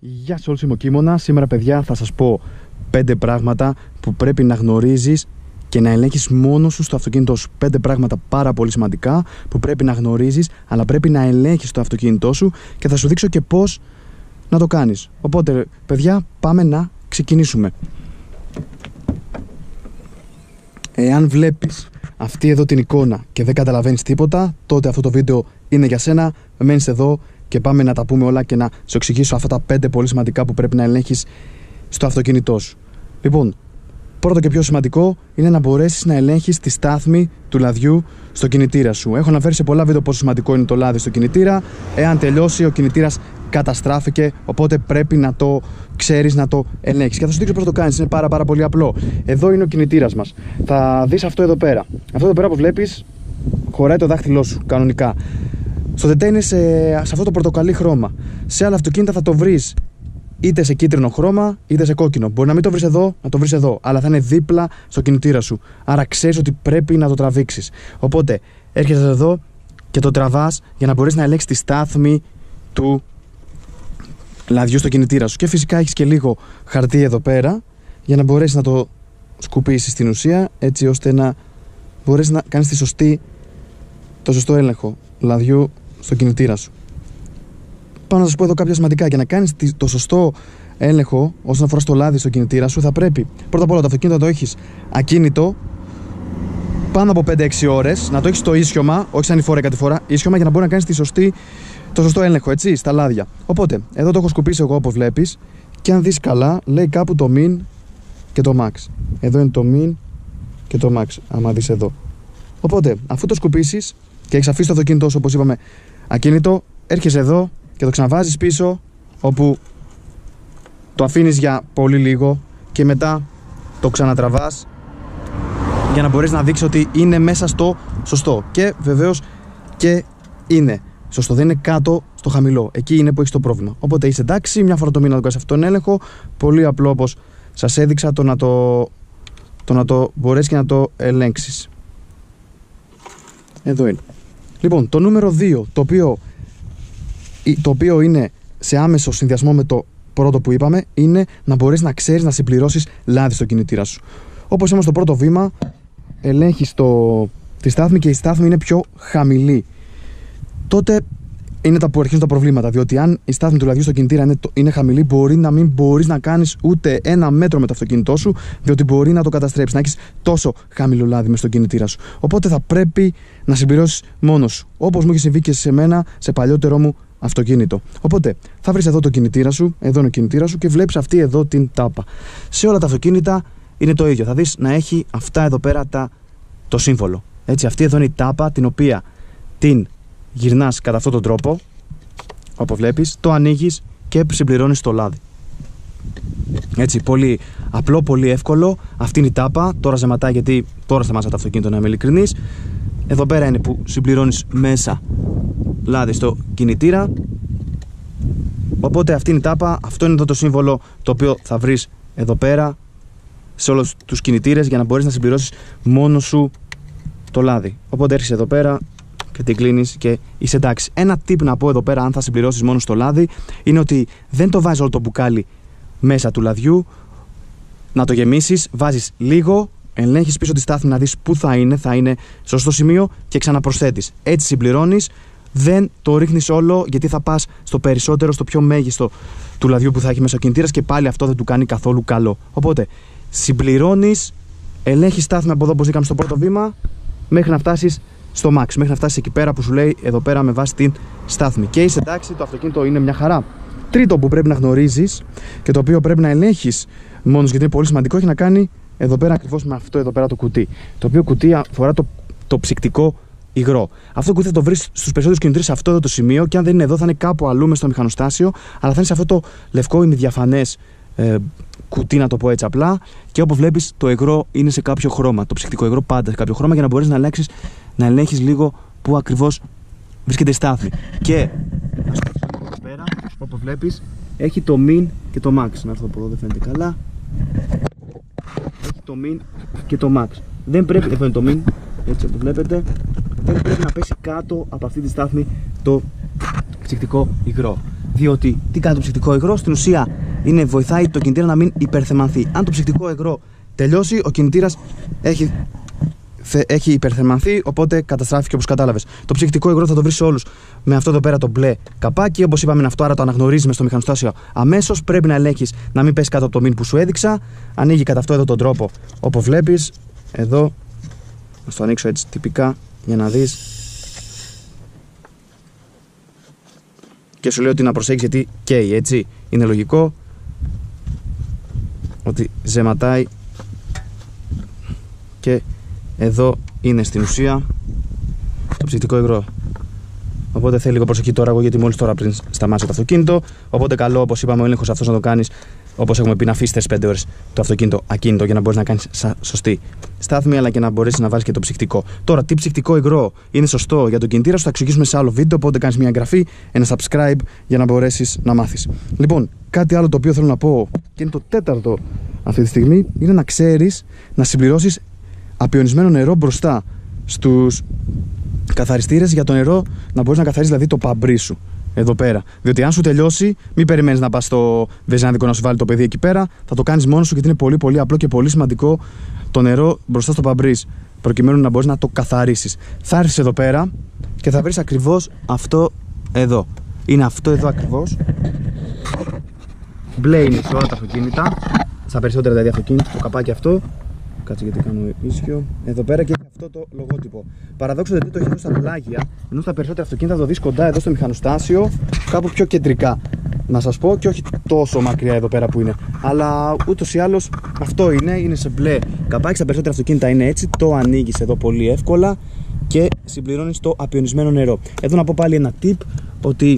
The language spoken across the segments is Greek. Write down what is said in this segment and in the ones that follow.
Γεια σε όλους, είμαι ο Κίμωνας. Σήμερα, παιδιά, θα σας πω 5 πράγματα που πρέπει να γνωρίζεις και να ελέγχεις μόνος σου στο αυτοκίνητό σου. 5 πράγματα πάρα πολύ σημαντικά που πρέπει να γνωρίζεις, αλλά πρέπει να ελέγχεις το αυτοκίνητό σου και θα σου δείξω και πώς να το κάνεις. Οπότε, παιδιά, πάμε να ξεκινήσουμε. Εάν βλέπεις αυτή εδώ την εικόνα και δεν καταλαβαίνεις τίποτα, τότε αυτό το βίντεο είναι για σένα. Μένεις εδώ και πάμε να τα πούμε όλα και να σου εξηγήσω αυτά τα 5 πολύ σημαντικά που πρέπει να ελέγχεις στο αυτοκίνητό σου. Λοιπόν, πρώτο και πιο σημαντικό είναι να μπορέσεις να ελέγχεις τη στάθμη του λαδιού στο κινητήρα σου. Έχω αναφέρει σε πολλά βίντεο πόσο σημαντικό είναι το λάδι στο κινητήρα. Εάν τελειώσει, ο κινητήρας καταστράφηκε, οπότε πρέπει να το ξέρεις, να το ελέγχεις. Και θα σου δείξω πώς το κάνεις. Είναι πάρα πολύ απλό. Εδώ είναι ο κινητήρας μας. Θα δεις αυτό εδώ πέρα. Αυτό εδώ πέρα που βλέπεις χωράει το δάχτυλό σου κανονικά. Στο τετέ είναι σε αυτό το πορτοκαλί χρώμα. Σε άλλα αυτοκίνητα θα το βρεις είτε σε κίτρινο χρώμα είτε σε κόκκινο. Μπορεί να μην το βρεις εδώ, να το βρεις εδώ, αλλά θα είναι δίπλα στο κινητήρα σου. Άρα ξέρεις ότι πρέπει να το τραβήξεις. Οπότε έρχεσαι εδώ και το τραβάς για να μπορείς να ελέγξεις τη στάθμη του λαδιού στο κινητήρα σου. Και φυσικά έχεις και λίγο χαρτί εδώ πέρα για να μπορέσεις να το σκουπίσεις στην ουσία, έτσι ώστε να μπορέσεις να κάνεις το σωστό έλεγχο λαδιού στο κινητήρα σου. Πάω να σας πω εδώ κάποια σημαντικά. Για να κάνεις το σωστό έλεγχο όσον αφορά στο λάδι στο κινητήρα σου, θα πρέπει πρώτα απ' όλα το αυτοκίνητο να το έχεις ακίνητο πάνω από 5-6 ώρες, να το έχεις στο ίσιωμα, όχι σαν φορά κάτι φορά, ίσιωμα, για να μπορεί να κάνεις το σωστό έλεγχο, έτσι, στα λάδια. Οπότε, εδώ το έχω σκουπίσει εγώ όπως βλέπεις, και αν δεις καλά, λέει κάπου το min και το max. Εδώ είναι το min και το max, άμα δεις εδώ. Οπότε, αφού το σκουπίσεις και έχεις αφήσει το αυτοκίνητό σου, όπως είπαμε, ακίνητο, έρχεσαι εδώ και το ξαναβάζεις πίσω, όπου το αφήνεις για πολύ λίγο και μετά το ξανατραβάς για να μπορείς να δείξεις ότι είναι μέσα στο σωστό. Και βεβαίως και είναι σωστό, δεν είναι κάτω στο χαμηλό. Εκεί είναι που έχεις το πρόβλημα. Οπότε είσαι εντάξει, μια φορά το μήνα να το κάνεις αυτόν τον έλεγχο. Πολύ απλό, όπως σας έδειξα, το να το μπορέσεις και να το ελέγξεις. Εδώ είναι. Λοιπόν, το νούμερο 2, το οποίο είναι σε άμεσο συνδυασμό με το πρώτο που είπαμε, είναι να μπορείς να ξέρεις να συμπληρώσεις λάδι στο κινητήρα σου. Όπως είμαστε στο πρώτο βήμα, ελέγχεις τη στάθμη και η στάθμη είναι πιο χαμηλή. Τότε είναι τα που αρχίζουν τα προβλήματα, διότι αν η στάθμη του λαδιού στο κινητήρα είναι χαμηλή, μπορεί να μην μπορείς να κάνεις ούτε 1 μέτρο με το αυτοκίνητό σου, διότι μπορεί να το καταστρέψεις, να έχεις τόσο χαμηλό λάδι μες στο κινητήρα σου. Οπότε θα πρέπει να συμπληρώσεις μόνος σου, όπως μου είχε συμβεί και σε μένα σε παλιότερό μου αυτοκίνητο. Οπότε θα βρεις εδώ το κινητήρα σου, εδώ είναι ο κινητήρα σου και βλέπεις αυτή εδώ την τάπα. Σε όλα τα αυτοκίνητα είναι το ίδιο. Θα δεις να έχει αυτά εδώ πέρα το σύμβολο. Έτσι, αυτή εδώ είναι η τάπα, την οποία την γυρνάς κατά αυτόν τον τρόπο, όπως βλέπεις, το ανοίγεις και συμπληρώνεις το λάδι. Έτσι, πολύ απλό, πολύ εύκολο. Αυτή είναι η τάπα. Τώρα ζεματάει γιατί τώρα σταμάτησα το αυτοκίνητο, να είμαι ειλικρινής. Εδώ πέρα είναι που συμπληρώνεις μέσα λάδι στο κινητήρα. Οπότε αυτή είναι η τάπα. Αυτό είναι εδώ το σύμβολο το οποίο θα βρεις εδώ πέρα σε όλους τους κινητήρες για να μπορείς να συμπληρώσεις μόνος σου το λάδι. Οπότε έρχεσαι εδώ πέρα και την κλείνεις και είσαι εντάξει. Ένα tip να πω εδώ πέρα, αν θα συμπληρώσεις μόνο στο λάδι, είναι ότι δεν το βάζεις όλο το μπουκάλι μέσα του λαδιού. Να το γεμίσεις, βάζεις λίγο, ελέγχεις πίσω τη στάθμη να δεις πού θα είναι στο σωστό σημείο και ξαναπροσθέτεις. Έτσι συμπληρώνεις, δεν το ρίχνεις όλο, γιατί θα πας στο περισσότερο, στο πιο μέγιστο του λαδιού που θα έχει μέσα ο κινητήρας και πάλι αυτό δεν του κάνει καθόλου καλό. Οπότε συμπληρώνεις, ελέγχεις στάθμη από εδώ όπως είχαμε στο πρώτο βήμα, μέχρι να φτάσεις στο max, μέχρι να φτάσεις εκεί πέρα που σου λέει εδώ πέρα με βάση την στάθμη. Και είσαι εντάξει, το αυτοκίνητο είναι μια χαρά. Τρίτο που πρέπει να γνωρίζεις και το οποίο πρέπει να ελέγχεις μόνος, γιατί είναι πολύ σημαντικό, έχει να κάνει εδώ πέρα ακριβώς με αυτό εδώ πέρα το κουτί. Το οποίο κουτί αφορά το ψυκτικό υγρό. Αυτό το κουτί θα το βρεις στους περισσότερους κινητήρες σε αυτό εδώ το σημείο, και αν δεν είναι εδώ θα είναι κάπου αλλού μες στο μηχανοστάσιο, αλλά θα είναι σε αυτό το λευκό ημιδιαφανές κουτί, να το πω έτσι απλά. Και όπως βλέπεις, το υγρό είναι σε κάποιο χρώμα. Το ψυκτικό υγρό πάντα σε κάποιο χρώμα, για να μπορείς να ελέγχεις λίγο πού ακριβώς βρίσκεται η στάθμη. Και εδώ πέρα, όπως βλέπεις, έχει το min και το max. Να έρθω από εδώ, δεν φαίνεται καλά. Έχει το min και το max. Δεν πρέπει, εδώ είναι το min, έτσι όπως βλέπετε, δεν πρέπει να πέσει κάτω από αυτή τη στάθμη το ψυκτικό υγρό. Διότι τι κάνει το ψυκτικό υγρό? Στην ουσία βοηθάει το κινητήρα να μην υπερθερμανθεί. Αν το ψυκτικό υγρό τελειώσει, ο κινητήρας έχει υπερθερμανθεί, οπότε καταστράφηκε όπως κατάλαβες. Το ψυκτικό υγρό θα το βρεις σε όλους με αυτό εδώ πέρα το μπλε καπάκι. Όπως είπαμε είναι αυτό, άρα το αναγνωρίζεις μες στο μηχανοστάσιο αμέσως. Πρέπει να ελέγχεις να μην πέσει κάτω από το μήν που σου έδειξα. Ανοίγει κατά αυτό εδώ τον τρόπο, όπως βλέπεις. Εδώ, να το ανοίξω έτσι τυπικά για να δεις. Και σου λέω ότι να προσέξεις γιατί καίει, έτσι. Είναι λογικό ότι ζεματάει και εδώ είναι στην ουσία το ψυκτικό υγρό. Οπότε θέλει λίγο προσοχή τώρα εγώ, γιατί μόλις τώρα πριν σταμάτησε το αυτοκίνητο. Οπότε καλό, όπως είπαμε, ο έλεγχος αυτός να το κάνεις, όπως έχουμε πει, να αφήσεις 5 ώρες το αυτοκίνητο ακίνητο για να μπορείς να κάνεις σωστή στάθμη, αλλά και να μπορέσεις να βάλεις και το ψυκτικό. Τώρα, τι ψυκτικό υγρό είναι σωστό για τον κινητήρα σου, θα εξηγήσουμε σε άλλο βίντεο. Οπότε κάνεις μια εγγραφή, ένα subscribe για να μπορέσεις να μάθεις. Λοιπόν, κάτι άλλο το οποίο θέλω να πω και είναι το τέταρτο αυτή τη στιγμή, είναι να ξέρεις να συμπληρώσεις απειωνισμένο νερό μπροστά στους καθαριστήρες για το νερό, να μπορείς να καθαρίσεις δηλαδή το παμπρί σου εδώ πέρα. Διότι αν σου τελειώσει, μην περιμένεις να πας στο βεζάνικο να σου βάλει το παιδί εκεί πέρα. Θα το κάνεις μόνος σου, γιατί είναι πολύ πολύ απλό και πολύ σημαντικό το νερό μπροστά στο παμπρί, προκειμένου να μπορείς να το καθαρίσεις. Θα έρθεις εδώ πέρα και θα βρεις ακριβώς αυτό εδώ. Είναι αυτό εδώ ακριβώς. Μπλε είναι σε όλα τα αυτοκίνητα, στα περισσότερα δηλαδή αυτοκίνητα, το καπάκι αυτό. Κάτσε γιατί κάνω ίσιο. Εδώ πέρα και έχει αυτό το λογότυπο. Παραδόξως δεν το έχει εδώ στα πλάγια, ενώ στα περισσότερα αυτοκίνητα θα το δεις κοντά εδώ στο μηχανοστάσιο, κάπου πιο κεντρικά. Να σας πω, και όχι τόσο μακριά εδώ πέρα που είναι. Αλλά ούτως ή άλλως αυτό είναι σε μπλε καπάκι. Στα περισσότερα αυτοκίνητα είναι έτσι. Το ανοίγεις εδώ πολύ εύκολα και συμπληρώνεις το απειωνισμένο νερό. Εδώ να πω πάλι ένα tip, ότι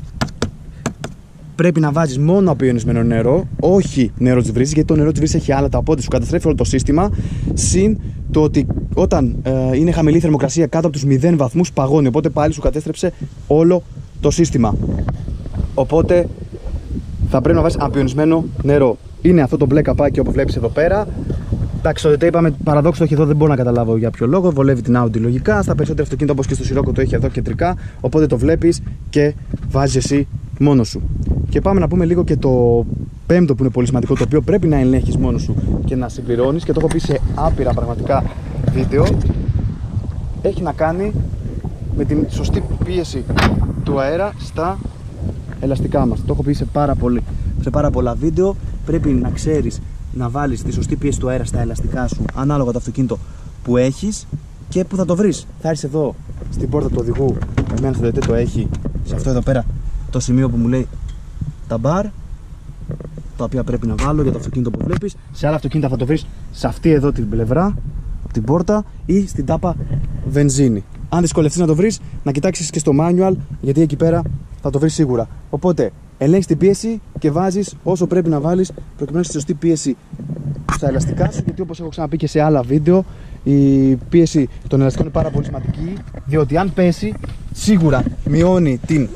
πρέπει να βάζεις μόνο απειωνισμένο νερό, όχι νερό της βρύσης, γιατί το νερό της βρύσης έχει άλατα, οπότε σου καταστρέφει όλο το σύστημα. Συν το ότι όταν είναι χαμηλή θερμοκρασία κάτω από τους 0 βαθμούς παγώνει, οπότε πάλι σου κατέστρεψε όλο το σύστημα. Οπότε θα πρέπει να βάζεις απειωνισμένο νερό. Είναι αυτό το μπλε καπάκι όπως βλέπεις εδώ πέρα. Εντάξει, το είπαμε, παραδόξως το έχει εδώ, δεν μπορώ να καταλάβω για ποιο λόγο. Βολεύει την Audi λογικά. Στα περισσότερα αυτοκίνητα, όπως και στο Sirocco, το έχει εδώ κεντρικά. Οπότε το βλέπεις και βάζεις εσύ μόνος σου. Και πάμε να πούμε λίγο και το πέμπτο που είναι πολύ σημαντικό, το οποίο πρέπει να ελέγχεις μόνος σου και να συμπληρώνεις, και το έχω πει σε άπειρα πραγματικά βίντεο. Έχει να κάνει με την σωστή πίεση του αέρα στα ελαστικά μας. Το έχω πει σε πάρα πολλά βίντεο. Πρέπει να ξέρεις να βάλεις τη σωστή πίεση του αέρα στα ελαστικά σου, ανάλογα το αυτοκίνητο που έχεις. Και που θα το βρεις? Θα έρθεις εδώ στην πόρτα του οδηγού. Εμένα στο ΔΕΤ το έχει σε αυτό εδώ πέρα το σημείο που μου λέει τα μπαρ, τα οποία πρέπει να βάλω για το αυτοκίνητο που βλέπεις. Σε άλλα αυτοκίνητα θα το βρεις σε αυτή εδώ την πλευρά, την πόρτα, ή στην τάπα βενζίνη. Αν δυσκολευτείς να το βρεις, να κοιτάξεις και στο manual, γιατί εκεί πέρα θα το βρεις σίγουρα. Οπότε ελέγχεις την πίεση και βάζεις όσο πρέπει να βάλεις, προκειμένου στη σωστή πίεση στα ελαστικά σου. Γιατί όπως έχω ξαναπεί και σε άλλα βίντεο, η πίεση των ελαστικών είναι πάρα πολύ σημαντική, διότι αν πέσει, σίγουρα μειώνει την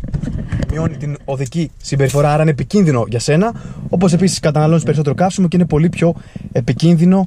οδική συμπεριφορά, άρα είναι επικίνδυνο για σένα. Όπως επίσης καταναλώνεις περισσότερο καύσιμο και είναι πολύ πιο επικίνδυνο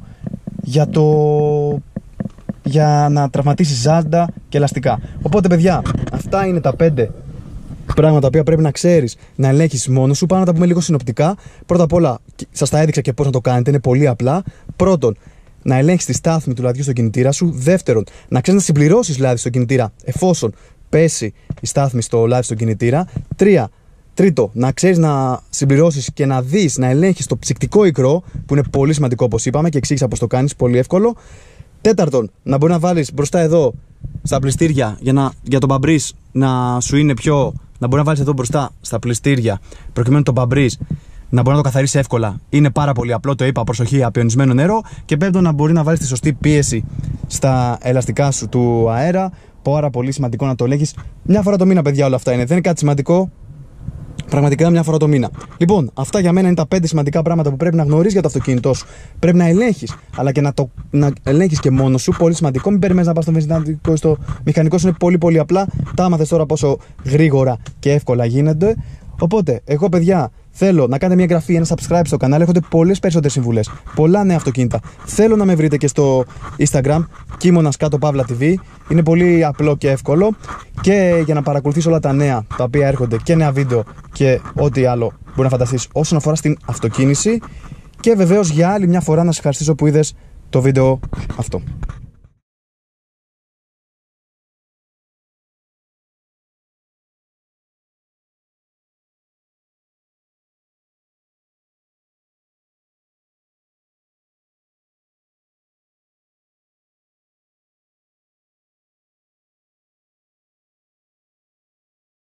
για να τραυματίσεις ζάντα και ελαστικά. Οπότε παιδιά, αυτά είναι τα 5 πράγματα τα οποία πρέπει να ξέρεις να ελέγχεις μόνος σου. Πάμε να τα πούμε λίγο συνοπτικά. Πρώτα απ' όλα, σας τα έδειξα και πώς να το κάνετε, είναι πολύ απλά. Πρώτον, να ελέγχεις τη στάθμη του λαδιού στο κινητήρα σου. Δεύτερον, να ξέρεις να συμπληρώσεις λάδι στο κινητήρα εφόσον πέσει η στάθμη στο λάδι στον κινητήρα. Τρίτο, να ξέρεις να συμπληρώσεις και να δεις, να ελέγχεις το ψυκτικό υγρό, που είναι πολύ σημαντικό όπως είπαμε και εξήγησα πώς το κάνεις, πολύ εύκολο. Τέταρτον, να μπορεί να βάλεις μπροστά εδώ στα πλυστήρια για τον παμπρίς να σου είναι πιο. Να μπορεί να βάλεις εδώ μπροστά στα πλυστήρια, προκειμένου το παμπρίς να μπορεί να το καθαρίσει εύκολα. Είναι πάρα πολύ απλό, το είπα, προσοχή, απειωνισμένο νερό. Και πέμπτον, να μπορεί να βάλεις τη σωστή πίεση στα ελαστικά σου του αέρα. Πάρα πολύ σημαντικό να το ελέγχεις μια φορά το μήνα, παιδιά, όλα αυτά είναι. Δεν είναι κάτι σημαντικό. Πραγματικά μια φορά το μήνα. Λοιπόν, αυτά για μένα είναι τα 5 σημαντικά πράγματα που πρέπει να γνωρίσεις για το αυτοκίνητό σου. Πρέπει να ελέγχεις, αλλά και να ελέγχεις και μόνος σου. Πολύ σημαντικό. Μην περιμένεις να πας στο βενζινάδικο ή στο μηχανικό σου. Είναι πολύ πολύ απλά. Τα άμαθες τώρα πόσο γρήγορα και εύκολα γίνεται. Οπότε, εγώ παιδιά Θέλω να κάνετε μια εγγραφή, ένα subscribe στο κανάλι. Έχονται πολλές περισσότερες συμβουλές. Πολλά νέα αυτοκίνητα. Θέλω να με βρείτε και στο Instagram, Κίμωνας κάτω Παύλα TV. Είναι πολύ απλό και εύκολο. Και για να παρακολουθείς όλα τα νέα τα οποία έρχονται και νέα βίντεο και ό,τι άλλο μπορεί να φανταστείς όσον αφορά στην αυτοκίνηση. Και βεβαίως για άλλη μια φορά να σε ευχαριστήσω που είδες το βίντεο αυτό.